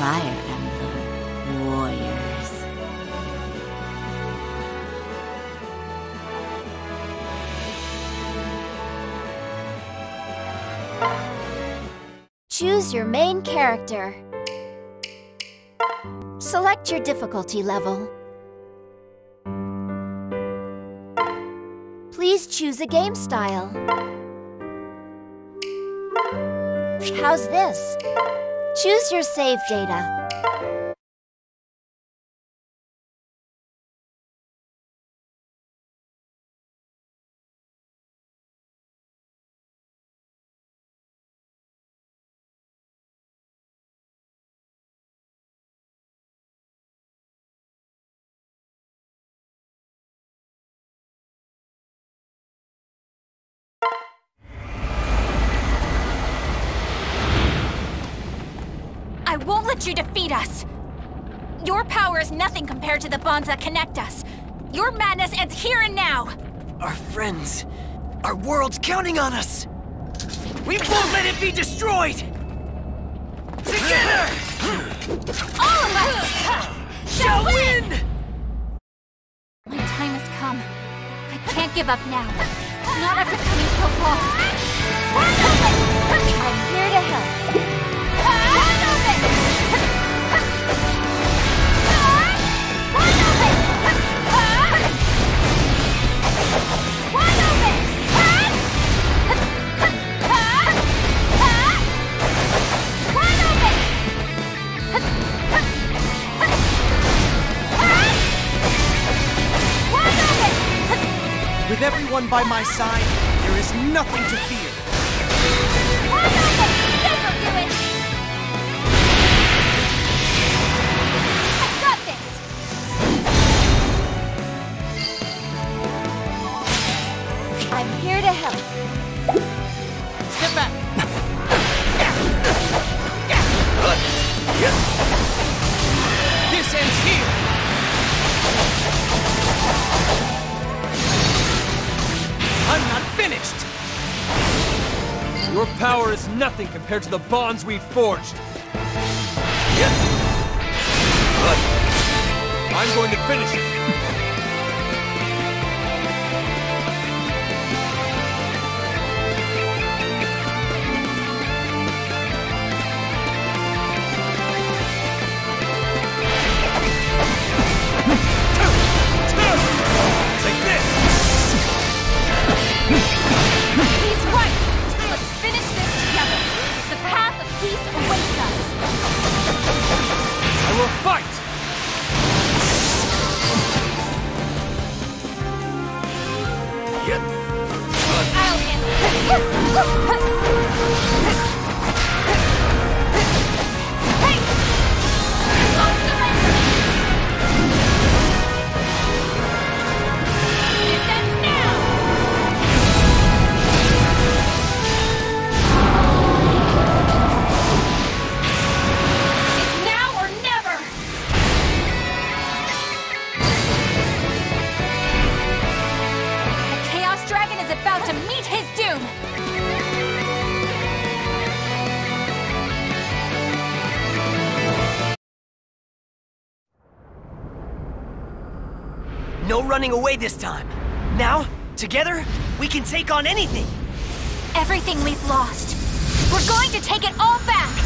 Fire Emblem Warriors. Choose your main character. Select your difficulty level. Please choose a game style. How's this? Choose your save data. I won't let you defeat us! Your power is nothing compared to the bonds that connect us. Your madness ends here and now! Our friends, our world's counting on us! We won't let it be destroyed! Together! All of us shall win! My time has come. I can't give up now. Not after coming so far. I'm here to help. With everyone by my side, there is nothing to fear. This'll do it! I got this! I'm here to help. Step back. This ends here. I'm not finished! Your power is nothing compared to the bonds we've forged. I'm going to finish it. No running away this time. Now, together, we can take on anything. Everything we've lost. We're going to take it all back!